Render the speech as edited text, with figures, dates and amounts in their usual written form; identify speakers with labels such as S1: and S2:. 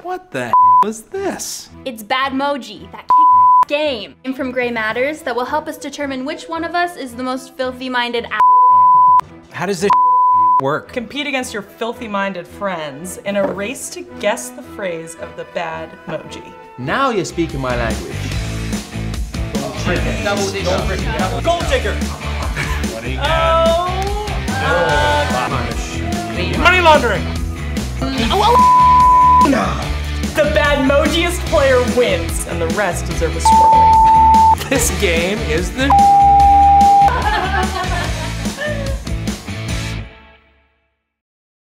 S1: What the is this?
S2: It's Badmoji, that game from Gray Matters that will help us determine which one of us is the most filthy-minded
S1: How does this work?
S3: Compete against your filthy-minded friends in a race to guess the phrase of the Badmoji.
S1: Now you're speaking my language.
S4: Double digger.
S3: Gold digger!
S1: What do you got?
S3: Money laundering! The Badmojiest player wins, and the rest deserve a swirling.
S1: This game is the